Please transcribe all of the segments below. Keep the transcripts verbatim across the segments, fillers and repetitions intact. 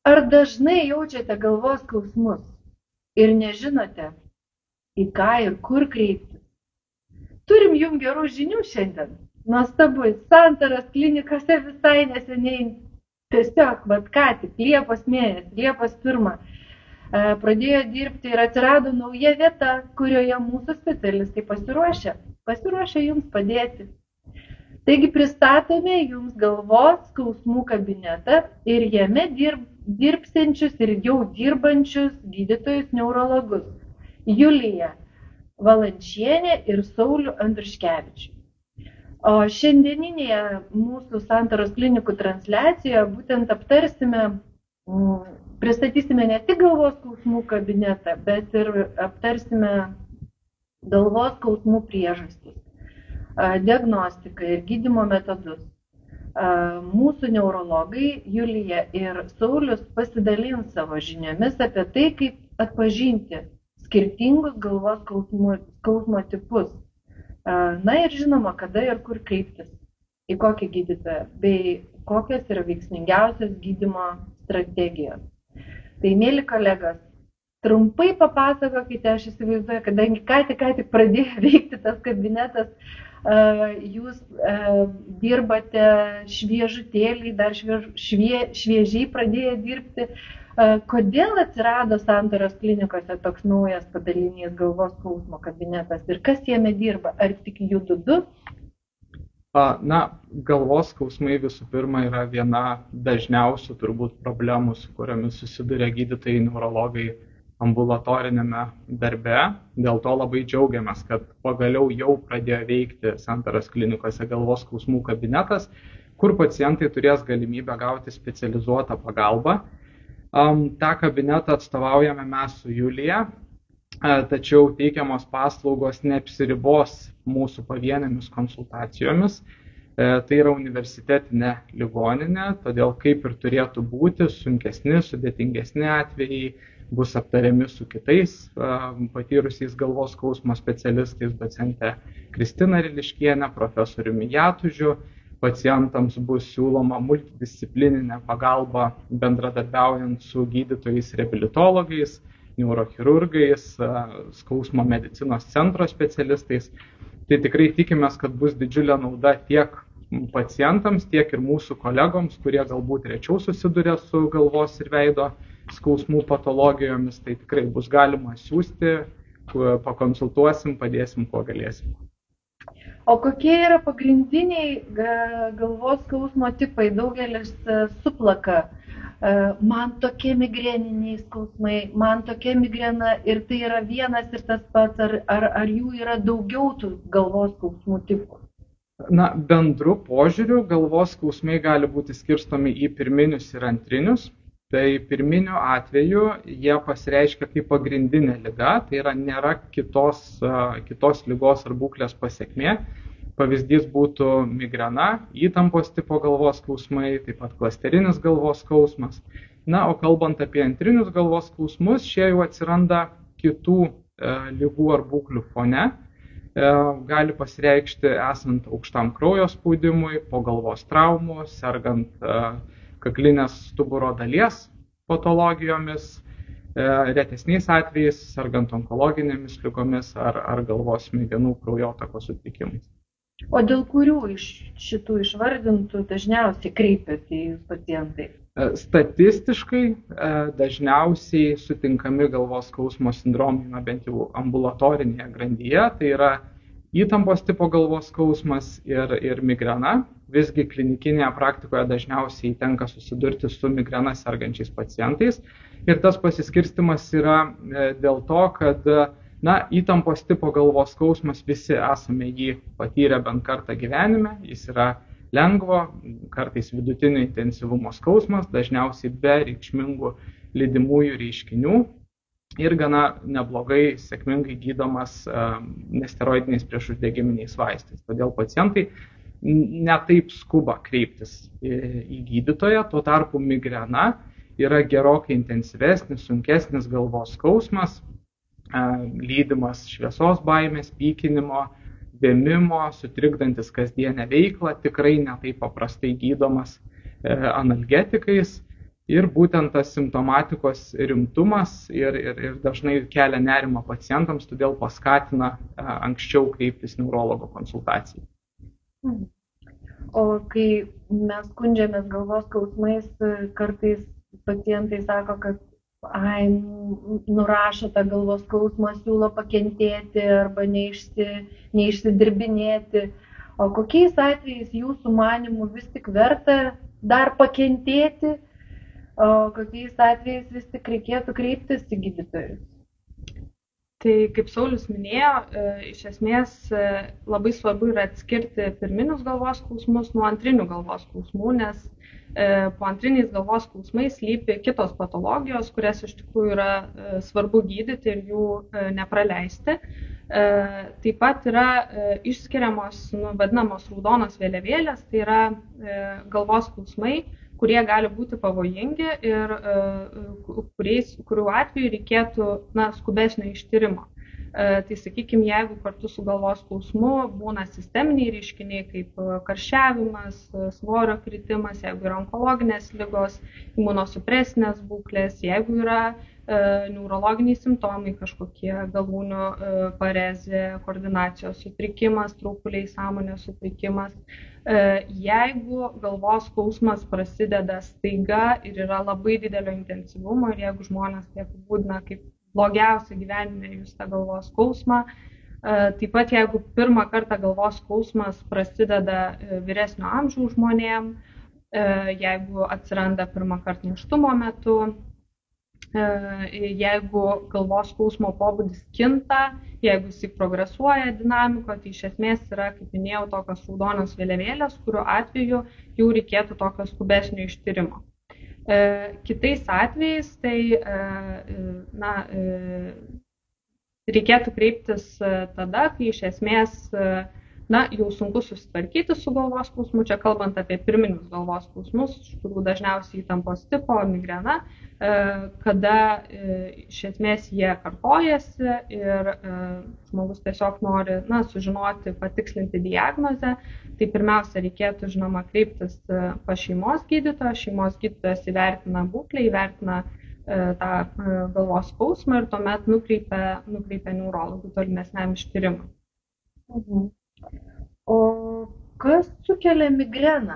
Ar dažnai jaučiate galvos skausmus ir nežinote, į ką ir kur kreiptis? Turim jums gerų žinių šiandien. Nuostabu, Santaros klinikose visai neseniai, tiesiog, vat ką tik, Liepos mėnesį, Liepos pirmą, pradėjo dirbti ir atsirado nauja vieta, kurioje mūsų specialistai pasiruošia, pasiruošia jums padėti. Taigi pristatome jums galvos skausmų kabinetą ir jame dirb, dirbsiančius ir jau dirbančius gydytojus neurologus Juliją Valančienę ir Saulių Andriuškevičių. O šiandieninėje mūsų Santaros klinikų transliacijoje būtent aptarsime, pristatysime ne tik galvos skausmų kabinetą, bet ir aptarsime galvos skausmų priežastis, diagnostiką ir gydymo metodus. Mūsų neurologai Julija ir Saulius pasidalins savo žiniomis apie tai, kaip atpažinti skirtingus galvos skausmo, skausmo tipus. Na ir žinoma, kada ir kur kreiptis, į kokį gydytoją, bei kokios yra veiksmingiausios gydymo strategijos. Tai, mėly kolegos, trumpai papasakokite, aš įsivaizduoju, kadangi ką tik, ką tik pradėjo veikti tas kabinetas, jūs dirbate šviežutėlį, dar šviež, švie, šviežiai pradėjo dirbti. Kodėl atsirado Santaros klinikose toks naujas padalinys galvos skausmo kabinetas ir kas jame dirba? Ar tik judu du? Na, galvos skausmai visų pirma yra viena dažniausių turbūt problemų, su kuriomis susiduria gydytojai neurologai ambulatorinėme darbe. Dėl to labai džiaugiamės, kad pagaliau jau pradėjo veikti Santaros klinikose galvos skausmų kabinetas, kur pacientai turės galimybę gauti specializuotą pagalbą. Um, tą kabinetą atstovaujame mes su Julija, tačiau teikiamos paslaugos neapsiribos mūsų pavienėmis konsultacijomis. Tai yra universitetinė ligoninė, todėl kaip ir turėtų būti, sunkesni, sudėtingesni atvejai bus aptariami su kitais patyrusiais galvos skausmo specialistais, docente Kristina Riliškienė, profesoriumi Jatužiu. Pacientams bus siūloma multidisciplininė pagalba bendradarbiaujant su gydytojais reabilitologais, neurochirurgais, skausmo medicinos centro specialistais. Tai tikrai tikimės, kad bus didžiulė nauda tiek pacientams, tiek ir mūsų kolegoms, kurie galbūt rečiau susiduria su galvos ir veido skausmų patologijomis. Tai tikrai bus galima siųsti, pakonsultuosim, padėsim, kuo galėsim. O kokie yra pagrindiniai galvos skausmo tipai? Daugelis suplaka. Man tokie migreniniai skausmai, man tokia migrena ir tai yra vienas ir tas pats, ar, ar, ar jų yra daugiau tų galvos skausmų tipų? Na, bendru požiūriu galvos skausmai gali būti skirstomi į pirminius ir antrinius. Tai pirminiu atveju jie pasireiškia kaip pagrindinė liga, tai yra nėra kitos, kitos ligos ar būklės pasekmė. Pavyzdys būtų migrena, įtampos tipo galvos skausmai, taip pat klasterinis galvos skausmas. Na, o kalbant apie antrinius galvos skausmus, šie jau atsiranda kitų e, ligų ar būklių fone. E, gali pasireikšti esant aukštam kraujo spaudimui, po galvos traumų, sergant e, kaklinės stuburo dalies patologijomis, retesniais atvejais, sergant onkologinėmis ligomis ar, ar galvos smegenų kraujotakos sutrikimais. O dėl kurių iš šitų išvardintų dažniausiai kreipiasi jūs pacientai? Statistiškai dažniausiai sutinkami galvos skausmo sindromai, na, bent jau ambulatorinėje grandyje, tai yra įtampos tipo galvos skausmas ir, ir migrena. Visgi klinikinėje praktikoje dažniausiai tenka susidurti su migrena sergančiais pacientais. Ir tas pasiskirstimas yra dėl to, kad na, įtampos tipo galvos skausmas visi esame jį patyrę bent kartą gyvenime. Jis yra lengvo, kartais vidutinio intensyvumo skausmas, dažniausiai be reikšmingų lydimųjų reiškinių. Ir gana neblogai, sėkmingai gydomas nesteroidiniais priešuždegiminiais vaistais. Todėl pacientai netaip skuba kreiptis į gydytoją, tuo tarpu migrena yra gerokai intensyvesnis, sunkesnis galvos skausmas, lydimas šviesos baimės, pykinimo, vėmimo, sutrikdantis kasdienę veiklą, tikrai netaip paprastai gydomas analgetikais. Ir būtent tas simptomatikos rimtumas ir, ir, ir dažnai kelia nerimą pacientams, todėl paskatina anksčiau kreiptis neurologo konsultacijai. O kai mes skundžiamės galvos skausmais, kartais pacientai sako, kad ai, nurašo tą galvos skausmą, siūlo pakentėti arba neišsi, neišsidirbinėti. O kokiais atvejais jūsų manimų vis tik verta dar pakentėti? O kokiais atvejais vis tik reikėtų kreiptis į gydytojus? Tai kaip Saulius minėjo, iš esmės labai svarbu yra atskirti pirminius galvos skausmus nuo antrinių galvos skausmų, nes po antriniais galvos skausmais slypi kitos patologijos, kurias iš tikrųjų yra svarbu gydyti ir jų nepraleisti. Taip pat yra išskiriamos, nu, vadinamos raudonos vėliavėlės, tai yra galvos skausmai, kurie gali būti pavojingi ir kuriais, kurių atveju reikėtų na, skubesnio ištyrimo. Tai sakykime, jeigu kartu su galvos skausmu būna sisteminiai reiškiniai kaip karščiavimas, svorio kritimas, jeigu yra onkologinės ligos, imunosupresinės būklės, jeigu yra neurologiniai simptomai kažkokie, galūnių parezė, koordinacijos sutrikimas, traukuliai sąmonės sutrikimas. Jeigu galvos skausmas prasideda staiga ir yra labai didelio intensyvumo ir jeigu žmonės tai apibūdina kaip blogiausia gyvenime justą galvos skausmą, taip pat jeigu pirmą kartą galvos skausmas prasideda vyresnio amžiaus žmonėm, jeigu atsiranda pirmą kartą nėštumo metu, jeigu galvos skausmo pobūdis kinta, jeigu jis progresuoja dinamiko, tai iš esmės yra, kaip minėjau, tokios raudonos vėliavėlės, kuriuo atveju jau reikėtų tokio skubesnio ištyrimo. Kitais atvejais tai na, reikėtų kreiptis tada, kai iš esmės na, jau sunku susitvarkyti su galvos skausmu, čia kalbant apie pirminius galvos skausmus, kurių dažniausiai įtampos tipo, migrena, kada iš esmės jie kartojasi ir žmogus tiesiog nori na, sužinoti, patikslinti diagnozę, tai pirmiausia reikėtų, žinoma, kreiptis pas šeimos gydytoją, šeimos gydytojas įvertina būklę, įvertina tą galvos skausmą ir tuomet nukreipia, nukreipia neurologų tolimesniam ištyrimui. Mhm. O kas sukelia migreną?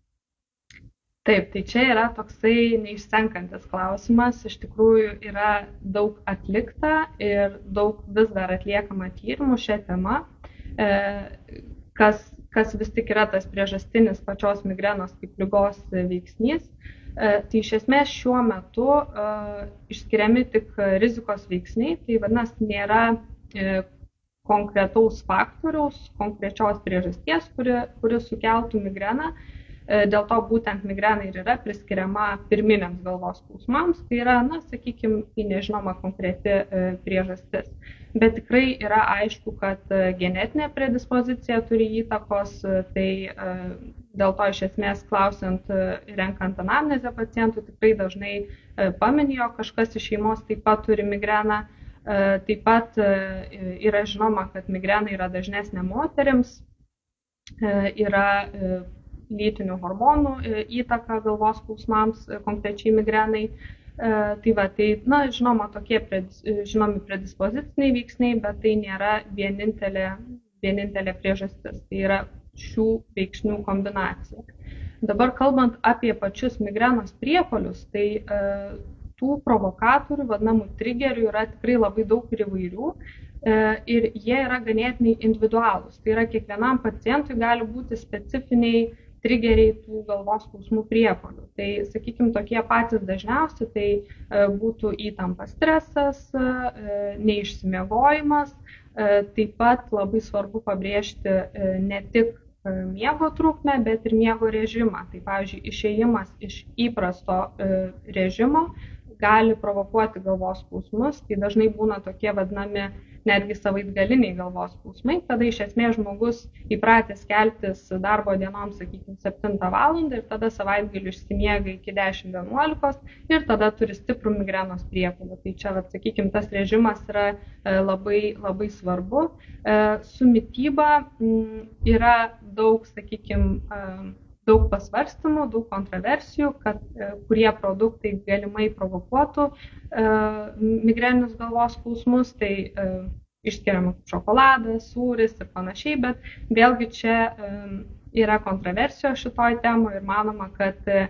Taip, tai čia yra toksai neišsenkantis klausimas. Iš tikrųjų yra daug atlikta ir daug vis dar atliekama tyrimų šią temą, kas, kas vis tik yra tas priežastinis pačios migrenos kaip ligos veiksnys. Tai iš esmės šiuo metu išskiriami tik rizikos veiksniai, tai vadinasi nėra konkretaus faktoriaus, konkrečios priežasties, kuri, kuri sukeltų migreną. Dėl to būtent migrena ir yra priskiriama pirminiams galvos skausmams, tai yra, na, sakykime, tai nežinoma konkreti priežastis. Bet tikrai yra aišku, kad genetinė predispozicija turi įtakos, tai dėl to iš esmės klausiant, renkant anamnezę pacientų, tikrai dažnai pamini, jog kažkas iš šeimos taip pat turi migreną. Taip pat yra žinoma, kad migrena yra dažnesnė moterims, yra lytinių hormonų įtaka galvos skausmams, konkrečiai migrenai. Tai va, tai, na, žinoma, tokie predis, žinomi predispoziciniai veiksniai, bet tai nėra vienintelė, vienintelė priežastis, tai yra šių veiksnių kombinacija. Dabar kalbant apie pačius migrenos priepuolius, tai tų provokatorių, vadinamų trigerių, yra tikrai labai daug ir įvairių ir jie yra ganėtinai individualūs. Tai yra kiekvienam pacientui gali būti specifiniai trigeriai tų galvos skausmų priepuolių. Tai, sakykime, tokie patys dažniausi, tai būtų įtampa, stresas, neišsimiegojimas. Taip pat labai svarbu pabrėžti ne tik miego trukmę, bet ir miego režimą. Tai, pavyzdžiui, išėjimas iš įprasto režimo gali provokuoti galvos skausmus, tai dažnai būna tokie vadinami netgi savaitgaliniai galvos skausmai, tada iš esmės žmogus įpratęs keltis darbo dienom, sakykime, septintą valandą ir tada savaitgalį išsimiega iki dešimt vienuolikos ir tada turi stiprų migrenos priepuolį. Tai čia, vat, sakykime, tas režimas yra labai, labai svarbu. Su mityba yra daug, sakykime, daug pasvarstymų, daug kontroversijų, kad, kurie produktai galimai provokuotų e, migreninius galvos skausmus, tai e, išskiriama šokoladas, sūris ir panašiai, bet vėlgi čia e, yra kontroversijos šitoj temoje ir manoma, kad e,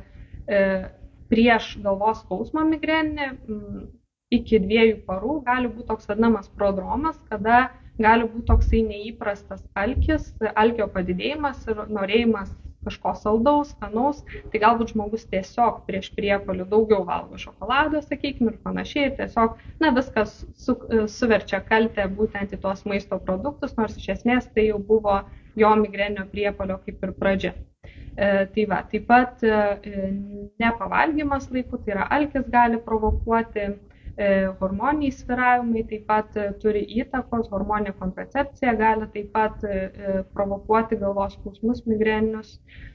prieš galvos skausmą migreninį iki dviejų parų gali būti toks vadinamas prodromas, kada gali būti toksai neįprastas alkis, alkio padidėjimas ir norėjimas kažko saldaus, skanaus, tai galbūt žmogus tiesiog prieš priepuolį daugiau valgo šokolado, sakykime, ir panašiai, ir tiesiog, na, viskas su, suverčia kaltę būtent į tuos maisto produktus, nors iš esmės tai jau buvo jo migreninio priepuolio kaip ir pradžia. E, tai va, taip pat e, nepavalgymas laiku, tai yra alkis gali provokuoti, hormoniniai svyravimai taip pat turi įtakos, hormoninė kontracepcija gali taip pat provokuoti galvos skausmus migreninius.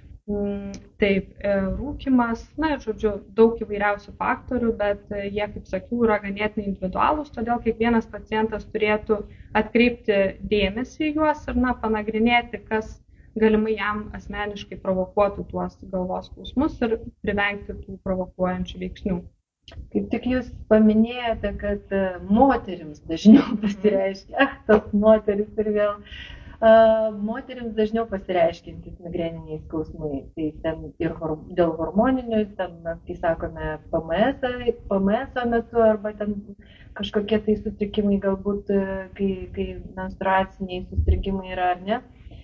Taip, rūkymas, na ir žodžiu, daug įvairiausių faktorių, bet jie, kaip sakiau, yra ganėtinai individualūs, todėl kiekvienas pacientas turėtų atkreipti dėmesį į juos ir, na, panagrinėti, kas galimai jam asmeniškai provokuotų tuos galvos skausmus ir privengti tų provokuojančių veiksnių. Kaip tik jūs paminėjote, kad moterims dažniau pasireiškia, ah, tas moteris ir vėl, uh, moterims dažniau pasireiškiantys migreniniai skausmai, tai ten ir hor dėl hormoninių, ten mes, kai sakome, P M S, P M S metu arba ten kažkokie tai sutrikimai galbūt, kai, kai menstruaciniai sutrikimai yra ar ne.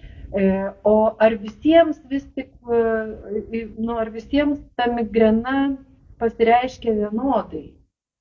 O ar visiems vis tik, nu, ar visiems ta migrena pasireiškia vienodai?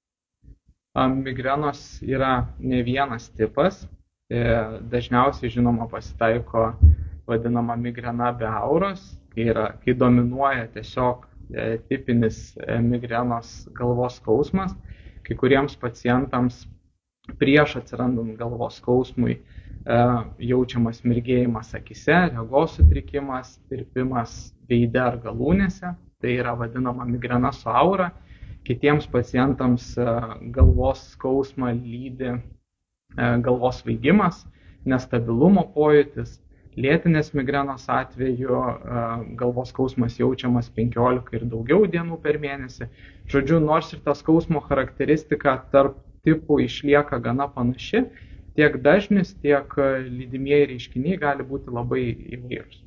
Migrenos yra ne vienas tipas. Dažniausiai, žinoma, pasitaiko vadinama migrena be auros, kai, yra, kai dominuoja tiesiog tipinis migrenos galvos skausmas. Kai kuriems pacientams prieš atsirandant galvos skausmui jaučiamas mirgėjimas akise, regos sutrikimas, tirpimas veide ar galūnėse. Tai yra vadinama migrena su aura. Kitiems pacientams galvos skausmą lydi galvos svaigimas, nestabilumo pojūtis. Lėtinės migrenos atveju galvos skausmas jaučiamas penkiolika ir daugiau dienų per mėnesį. Žodžiu, nors ir ta skausmo charakteristika tarp tipų išlieka gana panaši, tiek dažnis, tiek lydimieji reiškiniai gali būti labai įvairūs.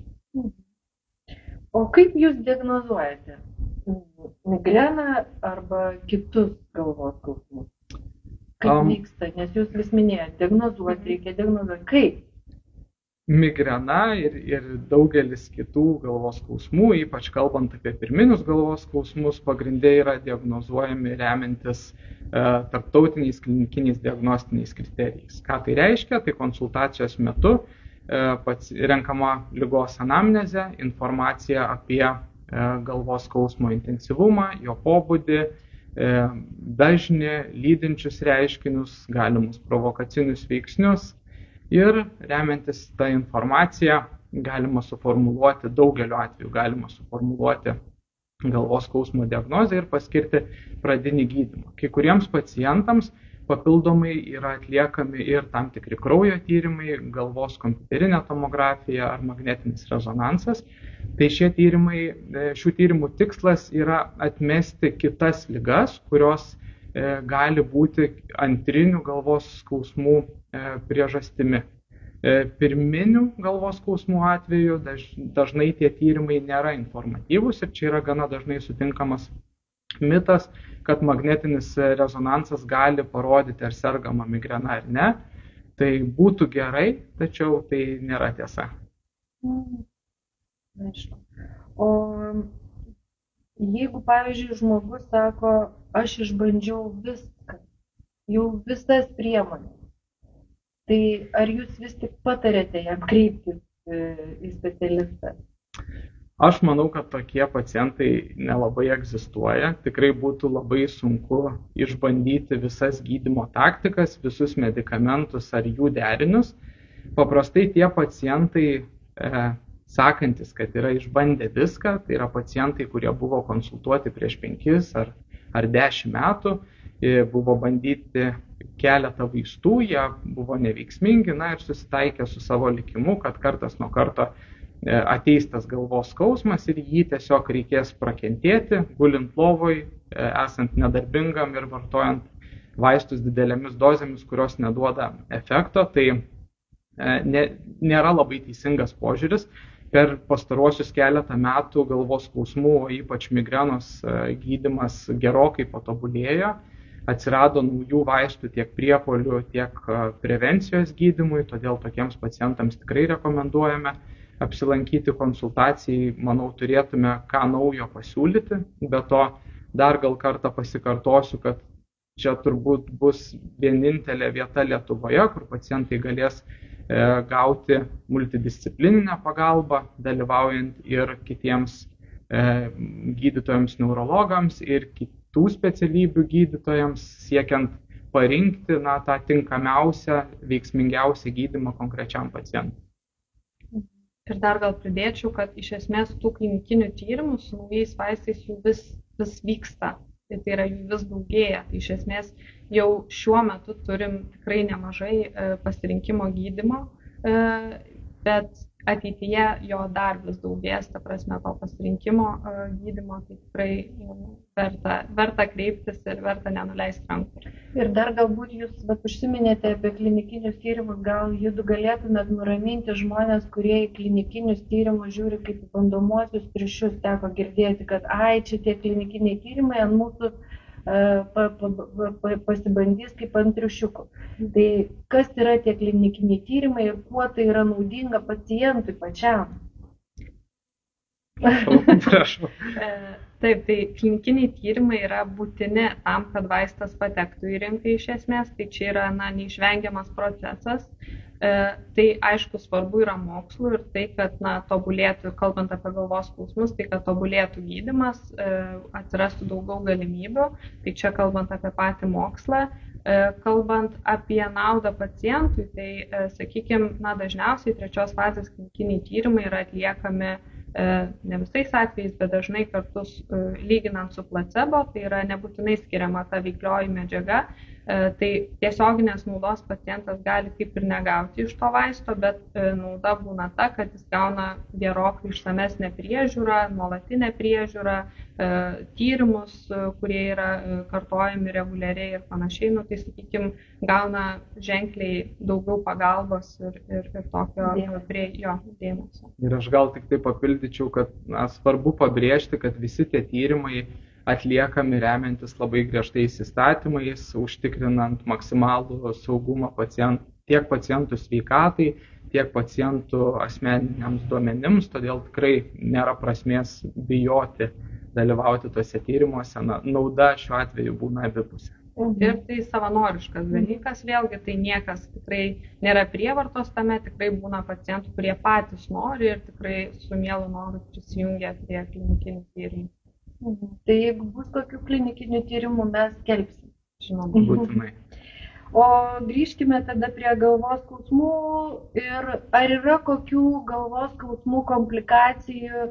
O kaip jūs diagnozuojate migreną arba kitus galvos skausmus? Kaip um, vyksta? Nes jūs vis minėjote, diagnozuoti reikia diagnozuoti. Kaip? Migrena ir, ir daugelis kitų galvos skausmų, ypač kalbant apie pirminius galvos skausmus, pagrindai yra diagnozuojami remiantis e, tarptautiniais klinikiniais diagnostiniais kriterijais. Ką tai reiškia? Tai konsultacijos metu pats renkama ligos anamnezė, informacija apie galvos skausmo intensyvumą, jo pobūdį, dažnį, lydinčius reiškinius, galimus provokacinius veiksnius ir remiantis tą informaciją galima suformuluoti, daugeliu atveju galima suformuluoti galvos skausmo diagnozę ir paskirti pradinį gydymą. Kai kuriems pacientams papildomai yra atliekami ir tam tikri kraujo tyrimai, galvos kompiuterinė tomografija ar magnetinis rezonansas. Tai šie tyrimai, šių tyrimų tikslas yra atmesti kitas ligas, kurios e, gali būti antrinių galvos skausmų e, priežastimi. E, pirminių galvos skausmų atveju daž, dažnai tie tyrimai nėra informatyvūs ir čia yra gana dažnai sutinkamas mitas, kad magnetinis rezonansas gali parodyti, ar sergama migrena ar ne. Tai būtų gerai, tačiau tai nėra tiesa. Aišku. O jeigu, pavyzdžiui, žmogus sako, aš išbandžiau viską, jau visas priemonės, tai ar jūs vis tik patarėte jam kreiptis į specialistą? Aš manau, kad tokie pacientai nelabai egzistuoja. Tikrai būtų labai sunku išbandyti visas gydymo taktikas, visus medikamentus ar jų derinius. Paprastai tie pacientai, e, sakantis, kad yra išbandę viską, tai yra pacientai, kurie buvo konsultuoti prieš penkis ar, ar dešimt metų, e, buvo bandyti keletą vaistų, jie buvo neveiksmingi, na ir susitaikė su savo likimu, kad kartas nuo karto ateis tas galvos skausmas ir jį tiesiog reikės prakentėti, gulint lovoj, esant nedarbingam ir vartojant vaistus didelėmis dozėmis, kurios neduoda efekto. Tai ne, nėra labai teisingas požiūris. Per pastaruosius keletą metų galvos skausmų, ypač migrenos gydymas gerokai patobulėjo. Atsirado naujų vaistų tiek priepuolių, tiek prevencijos gydymui, todėl tokiems pacientams tikrai rekomenduojame apsilankyti konsultacijai. Manau, turėtume ką naujo pasiūlyti. Be to, dar gal kartą pasikartosiu, kad čia turbūt bus vienintelė vieta Lietuvoje, kur pacientai galės e, gauti multidisciplininę pagalbą, dalyvaujant ir kitiems e, gydytojams neurologams ir kitų specialybių gydytojams, siekiant parinkti na, tą tinkamiausią, veiksmingiausią gydymą konkrečiam pacientui. Ir dar gal pridėčiau, kad iš esmės tų klinikinių tyrimų su naujais vaistais jų vis, vis vyksta. Tai, tai yra jų vis daugėja. Tai iš esmės jau šiuo metu turim tikrai nemažai e, pasirinkimo gydymo, e, bet ateityje jo dar vis daugės, ta prasme, to pasirinkimo e, gydymo, tai tikrai e, verta, verta kreiptis ir verta nenuleisti rankų. Ir dar galbūt jūs vat, užsiminėte apie klinikinius tyrimus, gal jūs galėtumėt nuraminti žmonės, kurie į klinikinius tyrimus žiūri kaip į bandomuosius triušius. Teko girdėti, kad ai, čia tie klinikiniai tyrimai ant mūsų uh, pa, pa, pa, pasibandys kaip ant triušiukų. Tai kas yra tie klinikiniai tyrimai ir kuo tai yra naudinga pacientui pačiam? Prašau, prašau. Taip, tai klinikiniai tyrimai yra būtini tam, kad vaistas patektų į rinką iš esmės, tai čia yra na, neišvengiamas procesas. E, tai aišku svarbu yra mokslu ir tai, kad na, tobulėtų, kalbant apie galvos skausmus, tai kad tobulėtų gydymas, e, atsirastų daugiau galimybių, tai čia kalbant apie patį mokslą. E, kalbant apie naudą pacientui, tai e, sakykime, na, dažniausiai trečios fazės klinikiniai tyrimai yra atliekami ne visais atvejais, bet dažnai kartu lyginant su placebo, tai yra nebūtinai skiriama ta veiklioji medžiaga, tai tiesioginės naudos pacientas gali kaip ir negauti iš to vaisto, bet nauda būna ta, kad jis gauna gerokai išsamesnę priežiūrą, nuolatinę priežiūrą, tyrimus, kurie yra kartojami reguliariai ir panašiai, nu, tai sakykime, gauna ženkliai daugiau pagalbos ir, ir, ir tokio prie jo dėmesio. Ir aš gal tik tai papildyčiau, kad na, svarbu pabrėžti, kad visi tie tyrimai atliekami remiantis labai griežtais įstatymais, užtikrinant maksimalų saugumą pacient, tiek pacientų sveikatai, tiek pacientų asmeniniams duomenims, todėl tikrai nėra prasmės bijoti dalyvauti tuose tyrimuose. Na, nauda šiuo atveju būna abipusė. Ir tai savanoriškas dalykas, vėlgi tai niekas tikrai nėra prievartos tame, tikrai būna pacientų, kurie patys nori ir tikrai su mielu noru prisijungia prie klinikinių tyrimų. Mhm. Tai jeigu bus kokių klinikinių tyrimų, mes skelbsim. Žinoma. Būtinai. O grįžkime tada prie galvos skausmų ir ar yra kokių galvos skausmų komplikacijų,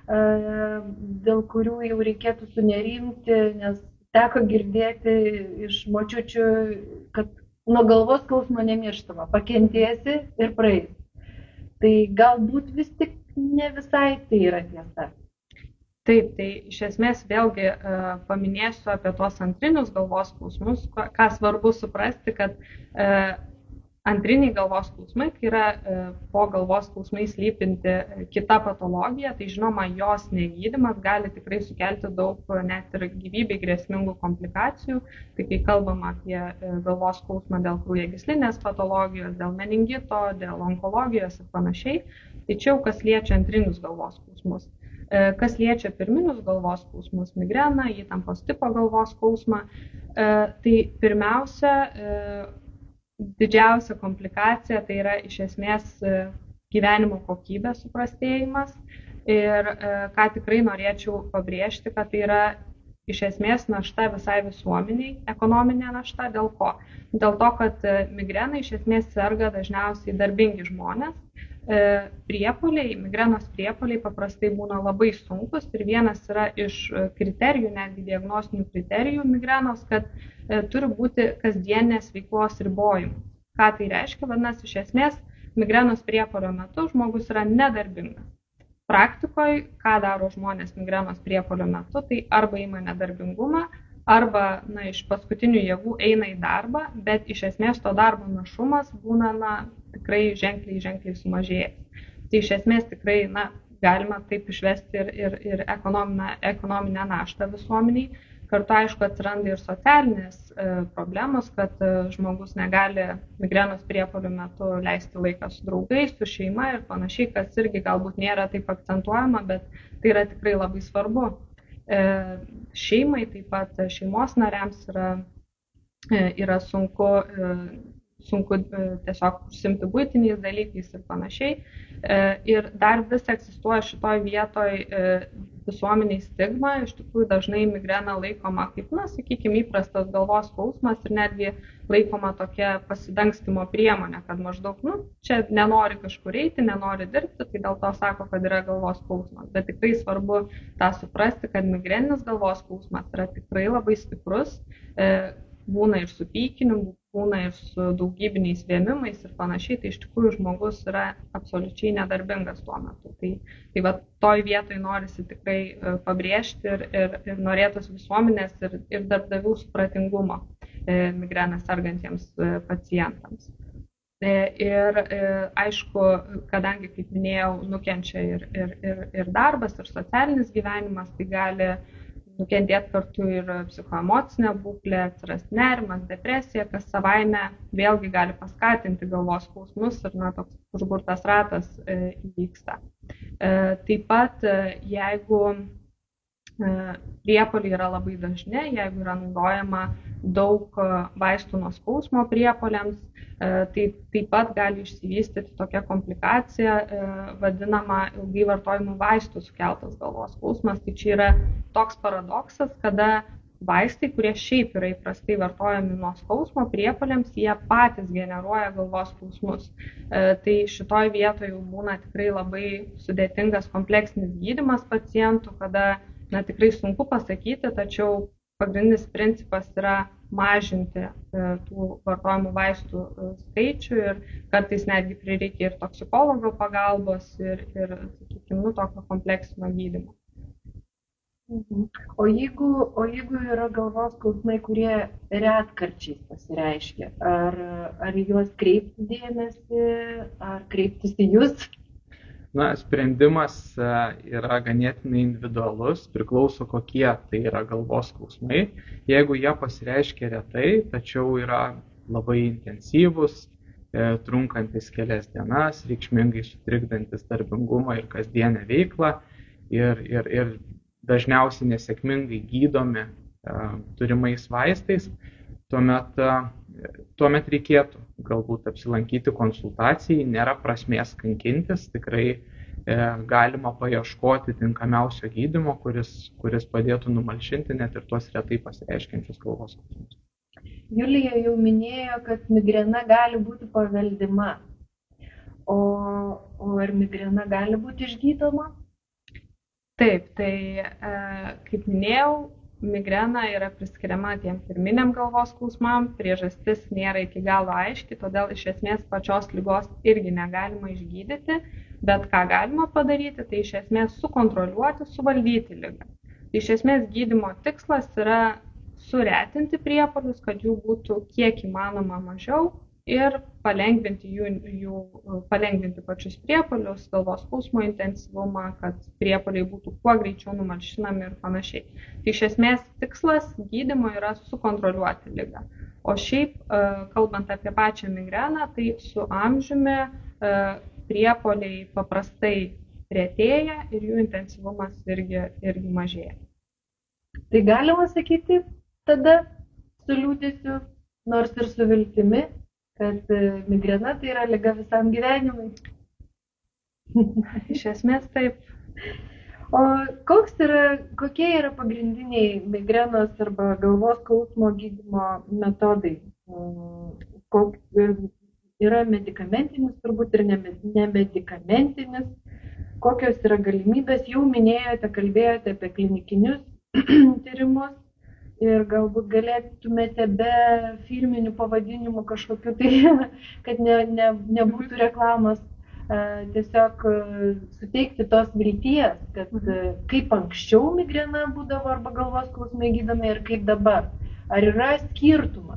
dėl kurių jau reikėtų sunerimti, nes teko girdėti iš močiučių, kad nuo galvos skausmo nemirštama, pakentėsi ir praeis. Tai galbūt vis tik ne visai tai yra tiesa. Taip, tai iš esmės vėlgi e, paminėsiu apie tos antrinius galvos skausmus, ką svarbu suprasti, kad e, antriniai galvos skausmai, kai yra e, po galvos skausmais slypinti kita patologija, tai žinoma, jos negydymas gali tikrai sukelti daug net ir gyvybei grėsmingų komplikacijų. Tai kai kalbam apie e, galvos skausmą dėl kraujagyslinės patologijos, dėl meningito, dėl onkologijos ir panašiai, tai čia jau kas liečia antrinius galvos skausmus. Kas liečia pirminius galvos skausmus, migreną, įtampos tipo galvos skausmą, tai pirmiausia, didžiausia komplikacija tai yra iš esmės gyvenimo kokybės suprastėjimas ir ką tikrai norėčiau pabrėžti, kad tai yra iš esmės našta visai visuomeniai, ekonominė našta, dėl ko? Dėl to, kad migreną iš esmės serga dažniausiai darbingi žmonės. Priepuoliai, migrenos priepuoliai paprastai būna labai sunkus ir vienas yra iš kriterijų, netgi diagnostinių kriterijų migrenos, kad e, turi būti kasdienės veiklos ribojimas. Ką tai reiškia? Vadinasi, iš esmės, migrenos priepuolio metu žmogus yra nedarbingas. praktikoje, ką daro žmonės migrenos priepuolio metu, tai arba ima nedarbingumą, arba na, iš paskutinių jėgų eina į darbą, bet iš esmės to darbo našumas būna na, tikrai ženkliai, ženkliai sumažėjęs. Tai iš esmės tikrai na, galima taip išvesti ir, ir, ir ekonominę, ekonominę naštą visuomeniai. Kartu, aišku, atsiranda ir socialinės e, problemos, kad e, žmogus negali migrenos priepuolių metu leisti laiką su draugais, su šeima ir panašiai, kas irgi galbūt nėra taip akcentuojama, bet tai yra tikrai labai svarbu. E, šeimai, taip pat šeimos nariams yra, e, yra sunku, e, sunku e, tiesiog užsimti buitiniais dalykais ir panašiai. E, ir dar vis egzistuoja šitoj vietoj e, visuomeniai stigma, iš tikrųjų dažnai migrena laikoma kaip, na, sakykime, įprastas galvos skausmas ir netgi laikoma tokia pasidangstymo priemonė, kad maždaug, nu, čia nenori kažkur eiti, nenori dirbti, tai dėl to sako, kad yra galvos skausmas. Bet tikrai svarbu tą suprasti, kad migreninis galvos skausmas yra tikrai labai stiprus, e, būna ir su pykinimu, būna ir su daugybiniais vėmimais ir panašiai, tai iš tikrųjų žmogus yra absoliučiai nedarbingas tuo metu. Tai, tai va, toj vietoj norisi tikrai pabrėžti ir, ir, ir norėtos visuomenės ir, ir darbdavių supratingumo e, migreną sergantiems e, pacientams. E, ir e, aišku, kadangi, kaip minėjau, nukenčia ir, ir, ir, ir darbas, ir socialinis gyvenimas, tai gali nukentėti kartu ir psichoemocinė būklė, atsiras nerimas, depresija, kas savaime vėlgi gali paskatinti galvos skausmus ir na, toks užburtas ratas e, įvyksta. E, taip pat, e, jeigu e, priepuoliai yra labai dažni, jeigu yra naudojama daug vaistų nuo skausmo priepuoliams, e, tai taip pat gali išsivystyti tokia komplikacija, e, vadinama ilgai vartojimų vaistų sukeltas galvos skausmas. Tai čia yra toks paradoksas, kada vaistai, kurie šiaip yra įprastai vartojami nuo skausmo priepuoliams, jie patys generuoja galvos skausmus. E, tai šitoj vietoje jau būna tikrai labai sudėtingas kompleksinis gydymas pacientų, kada na, tikrai sunku pasakyti, tačiau pagrindinis principas yra mažinti e, tų vartojimų vaistų e, skaičių ir kartais netgi prireikia ir toksikologo pagalbos ir, ir sakykime, nu, tokio kompleksinio gydymo. O jeigu, o jeigu yra galvos skausmai, kurie retkarčiais pasireiškia, ar, ar juos kreipti dėmesį, ar kreiptis į jūs? Na, sprendimas yra ganėtinai individualus, priklauso kokie tai yra galvos skausmai. Jeigu jie pasireiškia retai, tačiau yra labai intensyvus, trunkantis kelias dienas, reikšmingai sutrikdantis darbingumą ir kasdienę veiklą ir, ir, ir dažniausiai nesėkmingai gydomi turimais vaistais, tuomet, tuomet reikėtų galbūt apsilankyti konsultacijai, nėra prasmės kankintis, tikrai e, galima paieškoti tinkamiausio gydymo, kuris, kuris padėtų numalšinti net ir tuos retai pasireiškiančius galvos skausmus. Julija jau minėjo, kad migrena gali būti paveldima, o, o ar migrena gali būti išgydoma? Taip, tai e, kaip minėjau, migrena yra priskiriama tiem pirminiam galvos skausmam, priežastis nėra iki galo aiški, todėl iš esmės pačios ligos irgi negalima išgydyti, bet ką galima padaryti, tai iš esmės sukontroliuoti, suvaldyti ligą. Tai iš esmės gydymo tikslas yra suretinti priepuolius, kad jų būtų kiek įmanoma mažiau ir palengvinti, jų, jų, palengvinti pačius priepuolius, galvos skausmo intensyvumą, kad priepuoliai būtų kuo greičiau numalšinami ir panašiai. Tai iš esmės tikslas gydymo yra sukontroliuoti ligą. O šiaip, kalbant apie pačią migreną, tai su amžiumi priepuoliai paprastai retėja ir jų intensyvumas irgi, irgi mažėja. Tai galima sakyti tada su liūdesiu, nors ir su viltimi, kad migrena tai yra liga visam gyvenimui. Iš esmės taip. O koks yra, kokie yra pagrindiniai migrenos arba galvos skausmo gydymo metodai? Kok, yra medikamentinis turbūt ir nemedikamentinis. Kokios yra galimybės? Jau minėjote, kalbėjote apie klinikinius tyrimus. Ir galbūt galėtumėte be firminių pavadinimų kažkokiu tai, kad ne, ne, nebūtų reklamos, tiesiog suteikti tos vilties, kad kaip anksčiau migrena būdavo arba galvos skausmai gydomi ir kaip dabar. Ar yra skirtumas?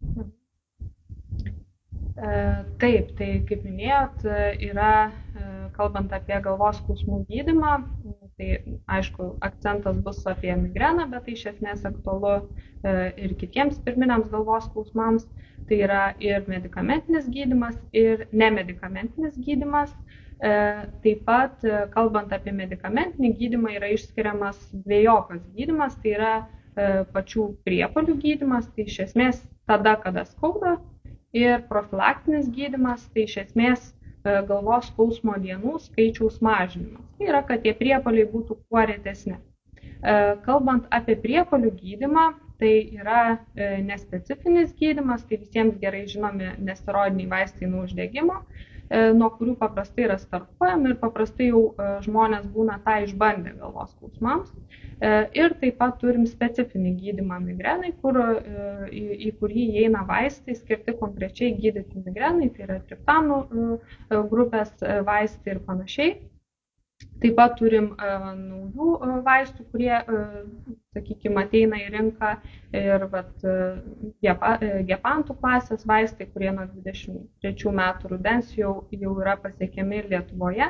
Taip, tai kaip minėjot, yra, kalbant apie galvos skausmų gydymą, tai aišku, akcentas bus apie migreną, bet tai iš esmės aktualu ir kitiems pirminiams galvos skausmams. Tai yra ir medikamentinis gydymas, ir nemedikamentinis gydymas. Taip pat, kalbant apie medikamentinį gydymą, yra išskiriamas dvejopas gydymas, tai yra pačių priepuolių gydymas, tai iš esmės tada, kada skauda, ir profilaktinis gydymas, tai iš esmės galvos skausmo dienų skaičiaus mažinimas. Tai yra, kad tie priepuoliai būtų kuo retesni. Kalbant apie priepuolių gydymą, tai yra nespecifinis gydymas, tai visiems gerai žinomi nesteroidiniai vaistai nuo uždegimo, nuo kurių paprastai yra startuojami ir paprastai jau žmonės būna tą išbandę galvos skausmams. Ir taip pat turim specifinį gydymą migrenai, kur, į, į kurį įeina vaistai skirti konkrečiai gydyti migrenai, tai yra triptanų grupės vaistai ir panašiai. Taip pat turim naujų vaistų, kurie, sakykime, ateina į rinką ir vat, gepantų klasės vaistai, kurie nuo dvidešimt trečių metų rudens jau, jau yra pasiekiami Lietuvoje.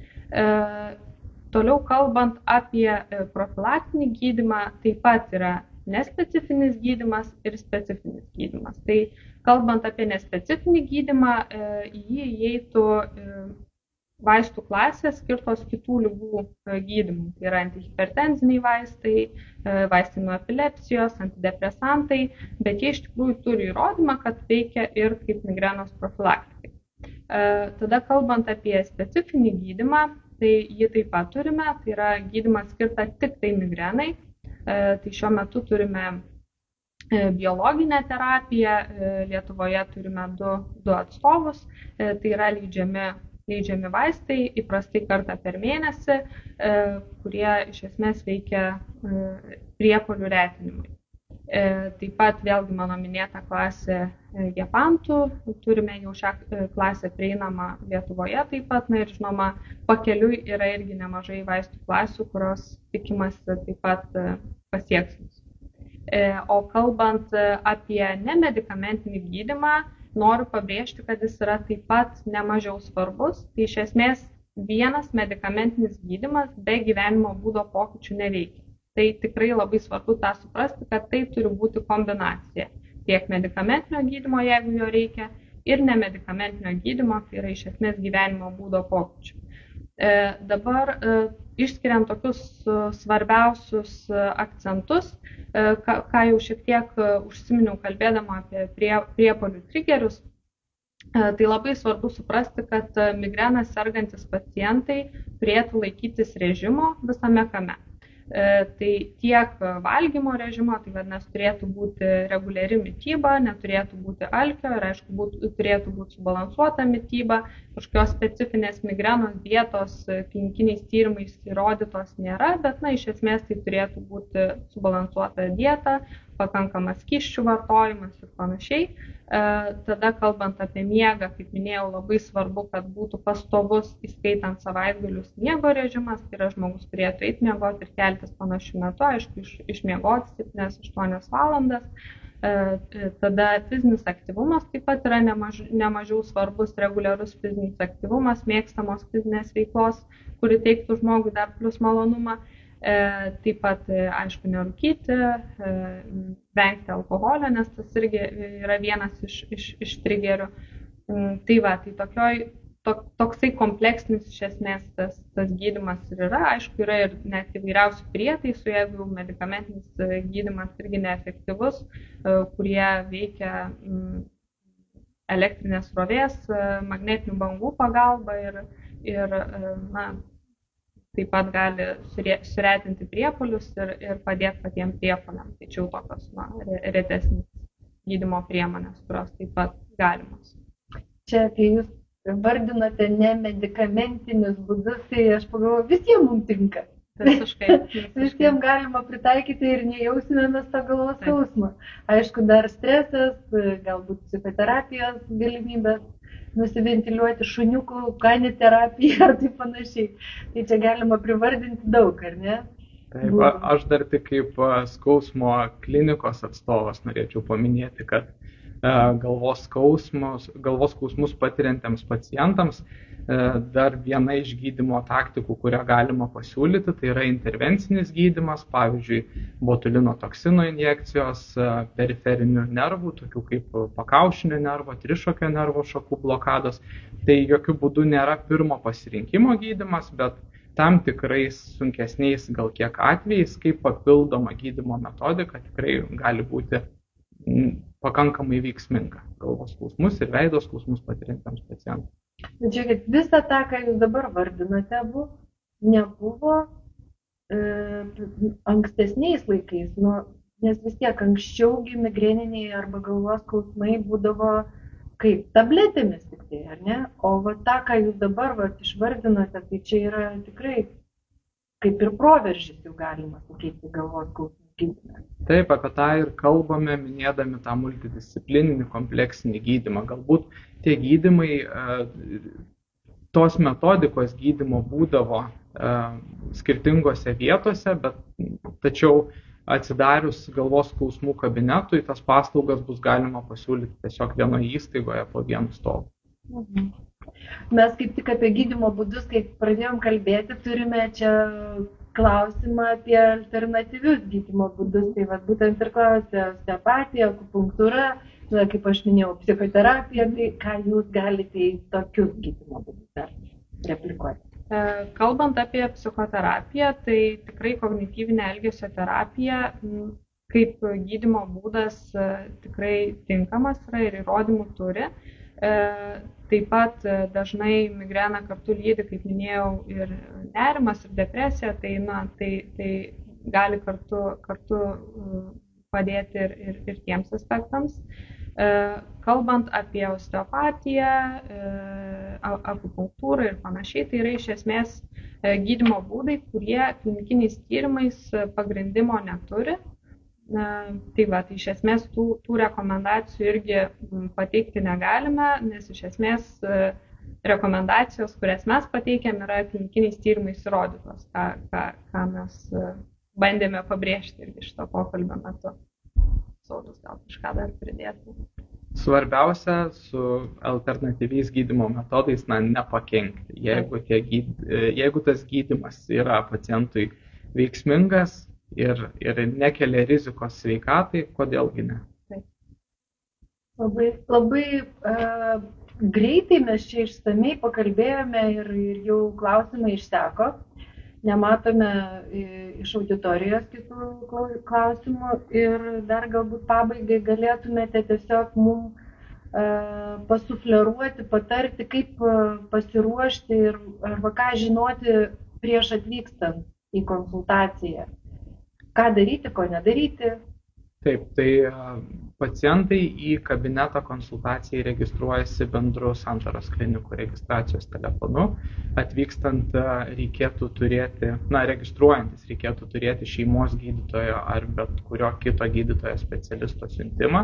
Toliau kalbant apie profilaktinį gydymą, taip pat yra nespecifinis gydymas ir specifinis gydymas. Tai kalbant apie nespecifinį gydymą, į jį įeitų vaistų klasės skirtos kitų ligų gydymui. Tai yra antihipertenziniai vaistai, vaistai nuo epilepsijos, antidepresantai, bet jie iš tikrųjų turi įrodymą, kad veikia ir kaip migrenos profilaktikai. Tada kalbant apie specifinį gydymą, tai jį taip pat turime, tai yra gydymas skirtas tik tai migrenai. Tai šiuo metu turime biologinę terapiją, Lietuvoje turime du, du atstovus, tai yra leidžiami leidžiami vaistai, įprastai kartą per mėnesį, kurie iš esmės veikia priepuolių retinimui. Taip pat vėlgi mano minėta klasė gepantų, turime jau šią klasę prieinamą Lietuvoje taip pat, na ir žinoma, pakeliui yra irgi nemažai vaistų klasių, kurios tikimasi taip pat pasieks mus. O kalbant apie nemedikamentinį gydymą, noriu pabrėžti, kad jis yra taip pat nemažiau svarbus. Tai iš esmės vienas medikamentinis gydymas be gyvenimo būdo pokyčių neveikia. Tai tikrai labai svarbu tą suprasti, kad tai turi būti kombinacija. Tiek medikamentinio gydymo, jeigu jo reikia, ir nemedikamentinio gydymo, tai yra iš esmės gyvenimo būdo pokyčių. E, dabar e, išskiriant tokius svarbiausius akcentus, Ką, ką jau šiek tiek užsiminiau kalbėdama apie prie, priepuolių trigerius, tai labai svarbu suprasti, kad migreną sergantis pacientai turėtų laikytis režimo visame kame. Tai tiek valgymo režimo, tai vadinasi, turėtų būti reguliari mityba, neturėtų būti alkio ir aišku, būt, turėtų būti subalansuota mityba. Kažkokios specifinės migrenos dietos klinikiniais tyrimais įrodytos nėra, bet na, iš esmės tai turėtų būti subalansuota dieta, pakankamas skysčių vartojimas ir panašiai. Tada kalbant apie miegą, kaip minėjau, labai svarbu, kad būtų pastovus, įskaitant savaitgalius, miego režimas, tai yra žmogus turėtų eiti miegoti ir keltis panašiu metu, aišku, iš, išmiegoti septynias aštuonias valandas. Tada fizinis aktyvumas taip pat yra nemaž, nemažiau svarbus, reguliarus fizinis aktyvumas, mėgstamos fizinės veiklos, kuri teiktų žmogui dar plus malonumą. Taip pat, aišku, nerūkyti, vengti alkoholio, nes tas irgi yra vienas iš, iš, iš trigerių. Tai va, tai tokioj, to, toksai kompleksinis iš esmės tas, tas gydymas ir yra. Aišku, yra ir net įvairiausių prietaisų, jeigu medikamentinis gydymas irgi neefektyvus, kurie veikia elektrinės srovės, magnetinių bangų pagalba ir, ir na, taip pat gali suretinti priepuolius ir, ir padėti patiems priepuoliams. Tai čia jau tokios na, retesnės gydymo priemonės, kurios taip pat galimos. Čia, kai jūs vardinote nemedikamentinius būdus, tai aš pagalvoju, visiems mums tinka. visiškai. Visiems galima pritaikyti ir nejausime mes to galvos skausmo. Aišku, dar stresas, galbūt psichoterapijos galimybės, nusiventiliuoti šuniukų, kaniterapija ar taip panašiai. Tai čia galima privardinti daug, ar ne? Taip, aš dar tik kaip skausmo klinikos atstovas norėčiau paminėti, kad galvos skausmus, galvos skausmus patiriantiems pacientams dar viena iš gydymo taktikų, kurią galima pasiūlyti, tai yra intervencinis gydymas, pavyzdžiui, botulino toksino injekcijos, periferinių nervų, tokių kaip pakaušinio nervo, trišakio nervo šakų blokados. Tai jokių būdų nėra pirmo pasirinkimo gydymas, bet tam tikrais sunkesniais gal kiek atvejais, kaip papildoma gydymo metodika, tikrai gali būti pakankamai veiksminga galvos skausmus ir veido skausmus patiriantiems pacientams. Žiūrėkit, visą tą, ką jūs dabar vardinote, buvo, nebuvo e, ankstesniais laikais, nu, nes vis tiek anksčiaugi migreniniai arba galvos skausmai būdavo kaip tabletėmis tik tai, ar ne? O va tą, ką jūs dabar va, išvardinote, tai čia yra tikrai kaip ir proveržis, jau galima sakyti, galvos skausmų gydymą. Taip, apie tą ir kalbame, minėdami tą multidisciplininį kompleksinį gydymą. Galbūt tie gydymai, tos metodikos gydymo būdavo skirtingose vietose, bet tačiau atsidarius galvos skausmų kabinetui, tas paslaugas bus galima pasiūlyti tiesiog vienoje įstaigoje po vienu stovu. Mhm. Mes kaip tik apie gydymo būdus, kai pradėjom kalbėti, turime čia klausimą apie alternatyvius gydymo būdus. Tai va, būtent ir klausė osteopatija, akupunktūra, kaip aš minėjau, psichoterapija, tai ką jūs galite į tokius gydymo būdus dar replikuoti? Kalbant apie psichoterapiją, tai tikrai kognityvinė elgesio terapija kaip gydymo būdas tikrai tinkamas yra ir įrodymų turi. Taip pat dažnai migreną kartu lydi, kaip minėjau, ir nerimas, ir depresija, tai, na, tai, tai gali kartu, kartu padėti ir, ir, ir tiems aspektams. Kalbant apie osteopatiją, akupunktūrą ir panašiai, tai yra iš esmės gydymo būdai, kurie klinikiniais tyrimais pagrindimo neturi. Tai va, tai iš esmės tų, tų rekomendacijų irgi pateikti negalime, nes iš esmės rekomendacijos, kurias mes pateikėm, yra klinikiniais tyrimais įrodytos, ką, ką, ką mes bandėme pabrėžti irgi šito pokalbio metu. Saulius gal kažką dar pridėtų. Svarbiausia su alternatyviais gydymo metodais, na, nepakenkti. Jeigu, tie gyd... Jeigu tas gydymas yra pacientui veiksmingas, Ir, ir nekelia rizikos sveikatai, kodėlgi ne? Taip. Labai, labai uh, greitai mes čia išsamei pakalbėjome ir, ir jau klausimai išseko. Nematome iš auditorijos kitų klausimų ir dar galbūt pabaigai galėtumėte tiesiog mums uh, pasufleruoti, patarti, kaip uh, pasiruošti ir arba ką žinoti prieš atvykstant į konsultaciją. Ką daryti, ko nedaryti? Taip, tai pacientai į kabinetą konsultacijai registruojasi bendru Santaros klinikų registracijos telefonu. Atvykstant reikėtų turėti, na, registruojantis reikėtų turėti šeimos gydytojo ar bet kurio kito gydytojo specialisto siuntimą.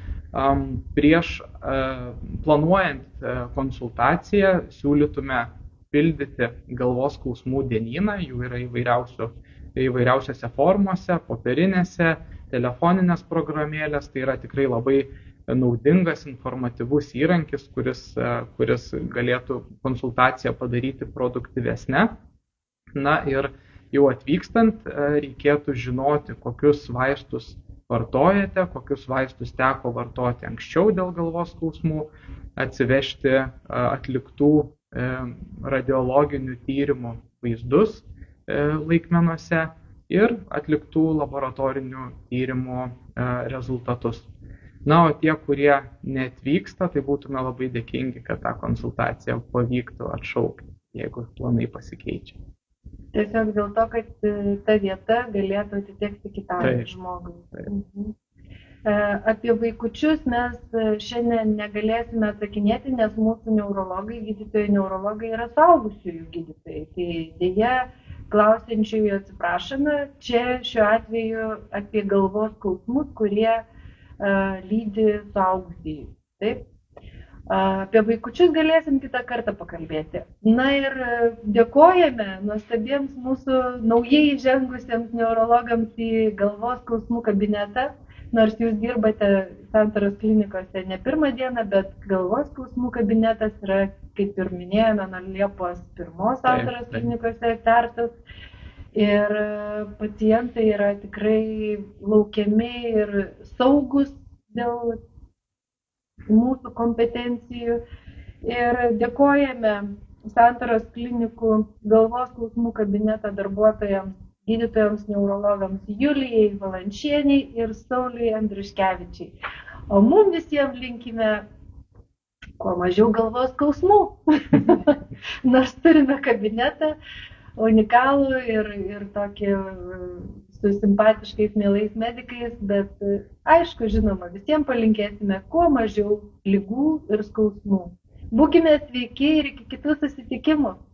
Prieš planuojant konsultaciją siūlytume pildyti galvos skausmų dienyną, jų yra įvairiausių įvairiausiose formose, popierinėse, telefoninės programėlės. Tai yra tikrai labai naudingas, informatyvus įrankis, kuris, kuris galėtų konsultaciją padaryti produktyvesnę. Na ir jau atvykstant reikėtų žinoti, kokius vaistus vartojate, kokius vaistus teko vartoti anksčiau dėl galvos skausmų, atsivežti atliktų radiologinių tyrimų vaizdus laikmenuose ir atliktų laboratorinių tyrimų rezultatus. Na, o tie, kurie neatvyksta, tai būtume labai dėkingi, kad tą konsultaciją pavyktų atšaukti, jeigu planai pasikeičia. Tiesiog dėl to, kad ta vieta galėtų atitekti kitam taip, žmogui. Taip. Mhm. Apie vaikučius mes šiandien negalėsime atsakinėti, nes mūsų neurologai, gydytojai neurologai yra suaugusiųjų gydytojai. Tai dėja, klausiančiųjų atsiprašome, čia šiuo atveju apie galvos skausmus, kurie uh, lydi suaugusįjį. Taip? Uh, apie vaikučius galėsim kitą kartą pakalbėti. Na ir dėkojame nuostabiems mūsų naujai įžengusiems neurologams į galvos skausmų kabinetą. Nors jūs dirbate Santaros klinikose ne pirmą dieną, bet galvos skausmų kabinetas yra, kaip ir minėjome, nuo Liepos pirmos Santaros klinikose atvertas. Ir pacientai yra tikrai laukiami ir saugus dėl mūsų kompetencijų. Ir dėkojame Santaros klinikų galvos skausmų kabineto darbuotojams, gydytojams neurologams Julijai Valančieniai ir Sauliui Andriuškevičiai. O mums visiems linkime kuo mažiau galvos skausmų. Nors turime kabinetą unikalų ir, ir tokį su simpatiškais mielais medikais, bet aišku, žinoma, visiems palinkėsime kuo mažiau ligų ir skausmų. Būkime sveiki ir iki kitų susitikimų.